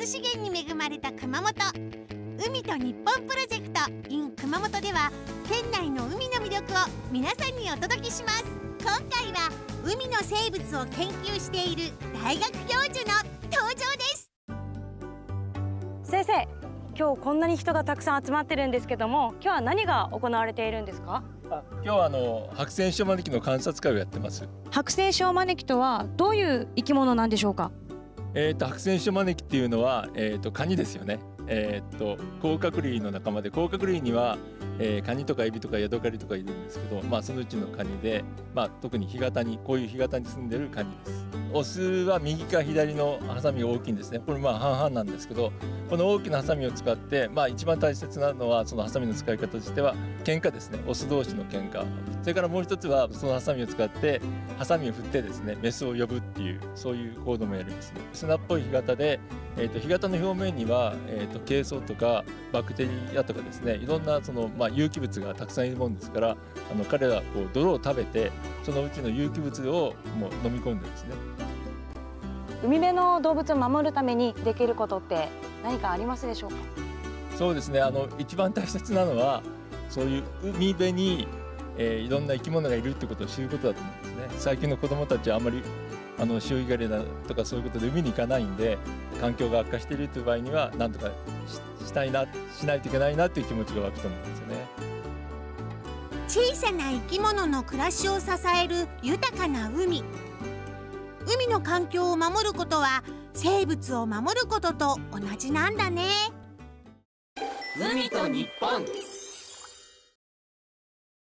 資源に恵まれた熊本。海と日本プロジェクト in 熊本では県内の海の魅力を皆さんにお届けします。今回は海の生物を研究している大学教授の登場です。 先生、今日こんなに人がたくさん集まってるんですけども、今日は何が行われているんですか？ 今日は白線小招きの観察会をやってます。 白線小招きとはどういう生き物なんでしょうか？ 白線小招きっていうのは、カニですよね。甲殻類の仲間で、甲殻類には、カニとかエビとかヤドカリとかいるんですけど、そのうちのカニで、特に干潟にこういう干潟に住んでるカニです。オスは右か左のハサミが大きいんですね。これ半々なんですけど、この大きなハサミを使って、一番大切なのはそのハサミの使い方としては喧嘩ですね。オス同士の喧嘩。それからもう一つはそのハサミを使ってハサミを振ってですね、メスを呼ぶっていう、そういう行動もやりますね。砂っぽい干潟で、干潟の表面には、珪藻とかバクテリアとかですね、いろんな有機物がたくさんいるもんですから、彼らはこう泥を食べて、そのうちの有機物をもう飲み込んでですね。 海辺の動物を守るためにできることって何かありますでしょうか？ そうですね、一番大切なのはそういう海辺に、いろんな生き物がいるってことを知ることだと思うんですね。最近の子どもたちはあんまり潮干狩りだとかそういうことで海に行かないんで、環境が悪化しているという場合には何とかしないといけないなという気持ちが湧くと思うんですよね。 小さな生き物の暮らしを支える豊かな海。海の環境を守ることは生物を守ることと同じなんだね。 海と日本。